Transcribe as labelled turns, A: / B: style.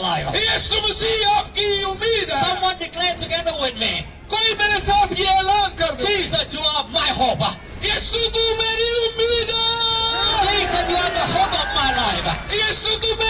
A: life.
B: यीशु मसीह आपकी उम्मीद है.
A: Someone declare together with me.
B: कोई मेरे साथ ये ऐलान कर दे.
A: Jesus, you are my hope.
B: यीशु तू मेरी उम्मीद है.
A: Jesus, you are the hope of my life.
B: यीशु तू